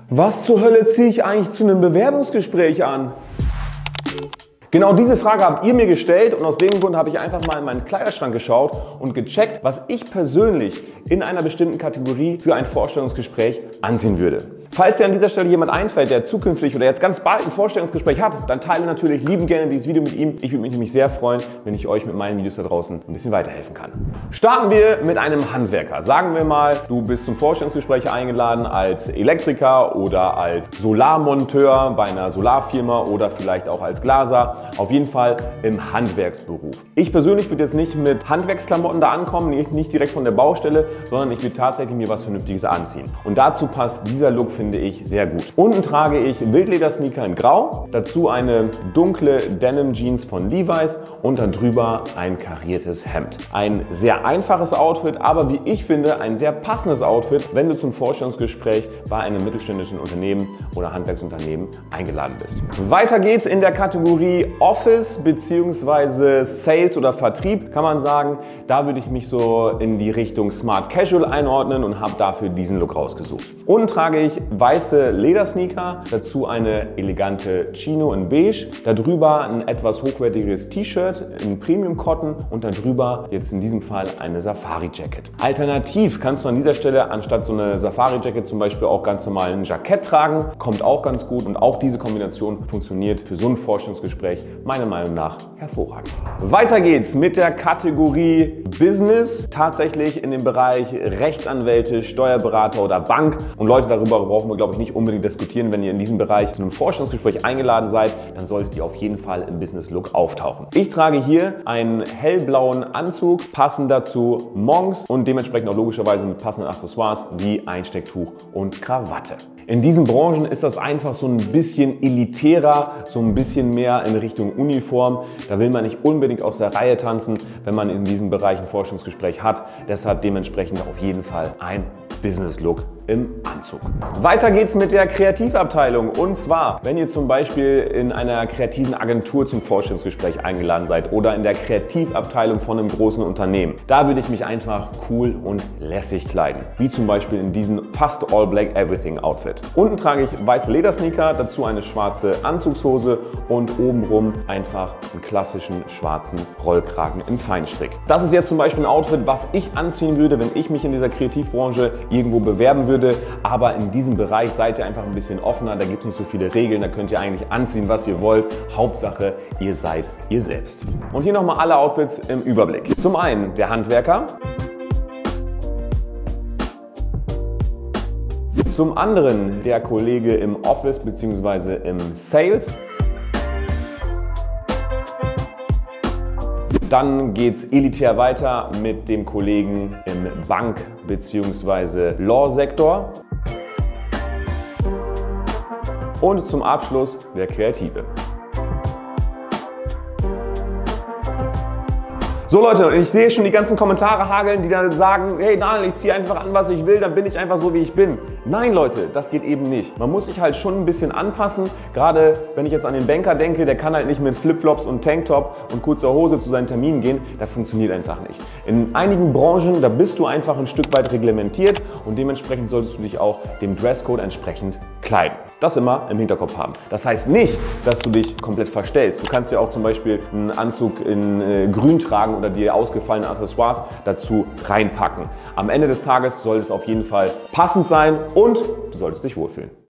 Was zur Hölle ziehe ich eigentlich zu einem Bewerbungsgespräch an? Genau diese Frage habt ihr mir gestellt und aus dem Grund habe ich einfach mal in meinen Kleiderschrank geschaut und gecheckt, was ich persönlich in einer bestimmten Kategorie für ein Vorstellungsgespräch anziehen würde. Falls dir an dieser Stelle jemand einfällt, der zukünftig oder jetzt ganz bald ein Vorstellungsgespräch hat, dann teile natürlich liebend gerne dieses Video mit ihm. Ich würde mich nämlich sehr freuen, wenn ich euch mit meinen Videos da draußen ein bisschen weiterhelfen kann. Starten wir mit einem Handwerker. Sagen wir mal, du bist zum Vorstellungsgespräch eingeladen als Elektriker oder als Solarmonteur bei einer Solarfirma oder vielleicht auch als Glaser. Auf jeden Fall im Handwerksberuf. Ich persönlich würde jetzt nicht mit Handwerksklamotten da ankommen, nicht direkt von der Baustelle, sondern ich würde tatsächlich mir was Vernünftiges anziehen. Und dazu passt dieser Look, finde ich, sehr gut. Unten trage ich Wildledersneaker in Grau, dazu eine dunkle Denim Jeans von Levi's und dann drüber ein kariertes Hemd. Ein sehr einfaches Outfit, aber wie ich finde, ein sehr passendes Outfit, wenn du zum Vorstellungsgespräch bei einem mittelständischen Unternehmen oder Handwerksunternehmen eingeladen bist. Weiter geht's in der Kategorie Office bzw. Sales oder Vertrieb, kann man sagen. Da würde ich mich so in die Richtung Smart Casual einordnen und habe dafür diesen Look rausgesucht. Unten trage ich weiße Ledersneaker, dazu eine elegante Chino in beige, darüber ein etwas hochwertiges T-Shirt in Premium Cotton und darüber jetzt in diesem Fall eine Safari Jacket. Alternativ kannst du an dieser Stelle anstatt so eine Safari Jacket zum Beispiel auch ganz normal ein Jackett tragen, kommt auch ganz gut und auch diese Kombination funktioniert für so ein Vorstellungsgespräch meiner Meinung nach hervorragend. Weiter geht's mit der Kategorie Business, tatsächlich in dem Bereich Rechtsanwälte, Steuerberater oder Bank. Und Leute, darüber brauchen wir, glaube ich, nicht unbedingt diskutieren. Wenn ihr in diesem Bereich zu einem Vorstellungsgespräch eingeladen seid, dann solltet ihr auf jeden Fall im Business-Look auftauchen. Ich trage hier einen hellblauen Anzug, passend dazu Monks und dementsprechend auch logischerweise mit passenden Accessoires wie Einstecktuch und Krawatte. In diesen Branchen ist das einfach so ein bisschen elitärer, so ein bisschen mehr in Richtung Uniform. Da will man nicht unbedingt aus der Reihe tanzen, wenn man in diesem Bereich ein Vorstellungsgespräch hat. Deshalb dementsprechend auf jeden Fall ein Business-Look im Anzug. Weiter geht's mit der Kreativabteilung und zwar, wenn ihr zum Beispiel in einer kreativen Agentur zum Vorstellungsgespräch eingeladen seid oder in der Kreativabteilung von einem großen Unternehmen, da würde ich mich einfach cool und lässig kleiden, wie zum Beispiel in diesem fast All Black Everything Outfit. Unten trage ich weiße Ledersneaker, dazu eine schwarze Anzugshose und obenrum einfach einen klassischen schwarzen Rollkragen in Feinstrick. Das ist jetzt zum Beispiel ein Outfit, was ich anziehen würde, wenn ich mich in dieser Kreativbranche irgendwo bewerben würde. Aber in diesem Bereich seid ihr einfach ein bisschen offener, da gibt es nicht so viele Regeln, da könnt ihr eigentlich anziehen, was ihr wollt. Hauptsache, ihr seid ihr selbst. Und hier nochmal alle Outfits im Überblick. Zum einen der Handwerker. Zum anderen der Kollege im Office bzw. im Sales. Dann geht es elitär weiter mit dem Kollegen im Bank- bzw. Law-Sektor. Und zum Abschluss der Kreative. So Leute, ich sehe schon die ganzen Kommentare hageln, die dann sagen, hey Daniel, ich ziehe einfach an, was ich will, dann bin ich einfach so, wie ich bin. Nein Leute, das geht eben nicht. Man muss sich halt schon ein bisschen anpassen. Gerade wenn ich jetzt an den Banker denke, der kann halt nicht mit Flipflops und Tanktop und kurzer Hose zu seinen Terminen gehen. Das funktioniert einfach nicht. In einigen Branchen, da bist du einfach ein Stück weit reglementiert und dementsprechend solltest du dich auch dem Dresscode entsprechend kleiden. Das immer im Hinterkopf haben. Das heißt nicht, dass du dich komplett verstellst. Du kannst ja auch zum Beispiel einen Anzug in Grün tragen oder dir ausgefallene Accessoires dazu reinpacken. Am Ende des Tages soll es auf jeden Fall passend sein und du solltest dich wohlfühlen.